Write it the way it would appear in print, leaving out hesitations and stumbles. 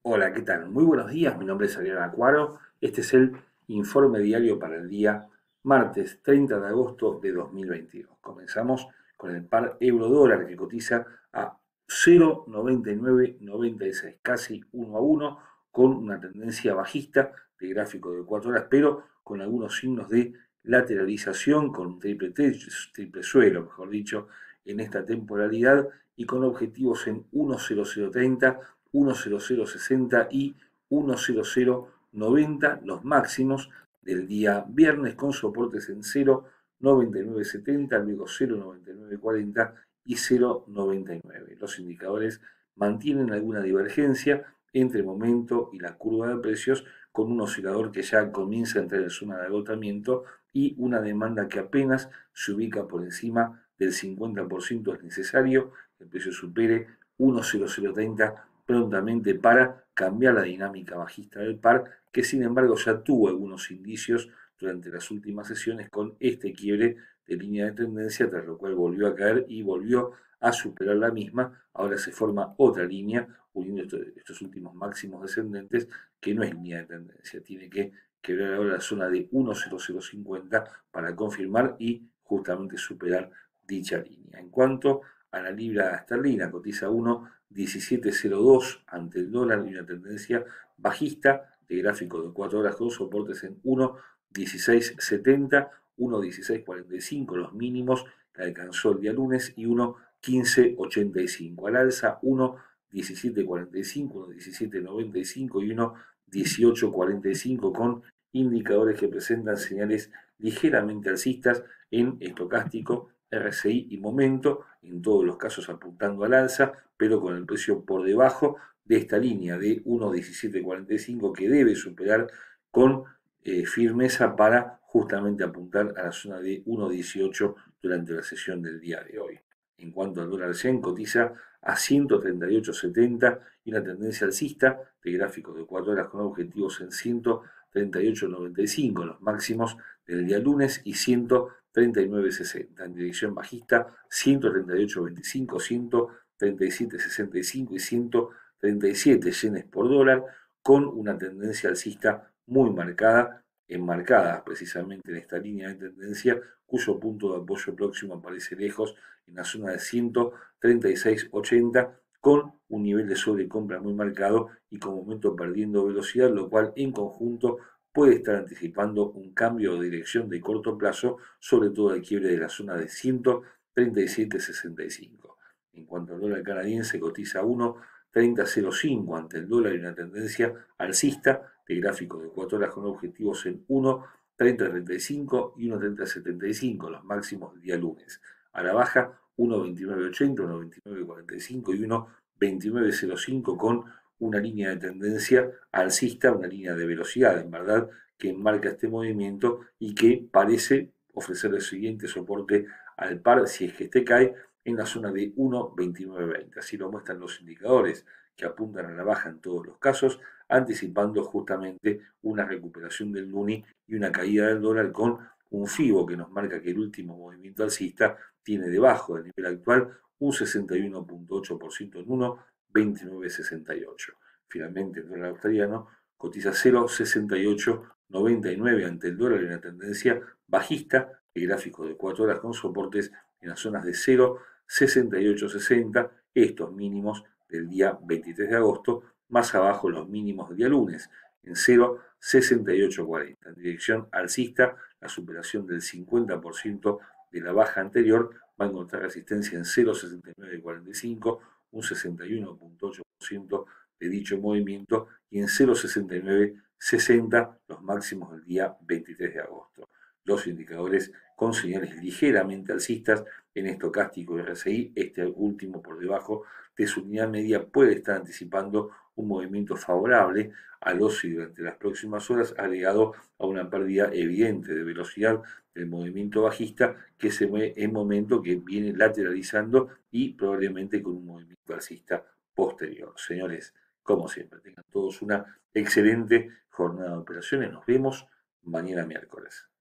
Hola, ¿qué tal? Muy buenos días, mi nombre es Adrián Acuaro. Este es el informe diario para el día martes 30 de agosto de 2022. Comenzamos con el par euro-dólar que cotiza a 0,9996, casi 1 a 1, con una tendencia bajista de gráfico de 4 horas, pero con algunos signos de lateralización, con un triple techo, triple suelo, mejor dicho, en esta temporalidad y con objetivos en 1,0030, 10060 y 10090, los máximos del día viernes, con soportes en 0,9970, luego 0,9940 y 0,99. Los indicadores mantienen alguna divergencia entre el momento y la curva de precios, con un oscilador que ya comienza a entrar en zona de agotamiento y una demanda que apenas se ubica por encima del 50%. Es necesario que el precio supere 1,0030 prontamente para cambiar la dinámica bajista del par, que sin embargo ya tuvo algunos indicios durante las últimas sesiones con este quiebre de línea de tendencia, tras lo cual volvió a caer y volvió a superar la misma. Ahora se forma otra línea uniendo estos últimos máximos descendentes, que no es línea de tendencia, tiene que quebrar ahora la zona de 1,0050 para confirmar y justamente superar dicha línea. En cuanto a la libra esterlina, cotiza 1,1702 ante el dólar y una tendencia bajista de gráfico de 4 horas con soportes en 1,1670, 1,1645 los mínimos que alcanzó el día lunes y 1,1585 al alza, 1,1745, 1,1795 y 1,1845, con indicadores que presentan señales ligeramente alcistas en estocástico, RSI y momento, en todos los casos apuntando al alza, pero con el precio por debajo de esta línea de 1,1745 que debe superar con firmeza para justamente apuntar a la zona de 1,18 durante la sesión del día de hoy. En cuanto al dólar yen, cotiza a 138,70 y una tendencia alcista de gráfico de 4 horas con objetivos en 138,95, los máximos del día lunes, y 139,60. En dirección bajista, 138,25, 137,65 y 137 yenes por dólar, con una tendencia alcista muy marcada, enmarcada precisamente en esta línea de tendencia, cuyo punto de apoyo próximo aparece lejos en la zona de 136,80, con un nivel de sobrecompra muy marcado y con momento perdiendo velocidad, lo cual en conjunto puede estar anticipando un cambio de dirección de corto plazo, sobre todo el quiebre de la zona de 137,65. En cuanto al dólar canadiense, cotiza 1,3005 ante el dólar y una tendencia alcista de gráfico de 4 horas con objetivos en 1,3035 y 1,3075, los máximos del día lunes. A la baja, 1,2980, 1,2945 y 1,2905, con una línea de tendencia alcista, una línea de velocidad, en verdad, que enmarca este movimiento y que parece ofrecer el siguiente soporte al par, si es que este cae, en la zona de 1,2920. Así lo muestran los indicadores, que apuntan a la baja en todos los casos, anticipando justamente una recuperación del Luni y una caída del dólar, con un FIBO que nos marca que el último movimiento alcista tiene debajo del nivel actual un 61,8% en 1,2968. Finalmente, el dólar australiano cotiza 0,6899 ante el dólar en una tendencia bajista, el gráfico de 4 horas con soportes en las zonas de 0,6860, estos mínimos del día 23 de agosto, más abajo los mínimos del día lunes, en 0,6840. En dirección alcista, la superación del 50% de la baja anterior va a encontrar resistencia en 0,6945, un 61,8% de dicho movimiento, y en 0,6960 los máximos del día 23 de agosto. Los indicadores con señales ligeramente alcistas en estocástico y RSI, este último por debajo de su unidad media, puede estar anticipando un movimiento favorable al OSI durante las próximas horas, agregado a una pérdida evidente de velocidad del movimiento bajista, que se ve en momento que viene lateralizando y probablemente con un movimiento alcista posterior. Señores, como siempre, tengan todos una excelente jornada de operaciones. Nos vemos mañana miércoles.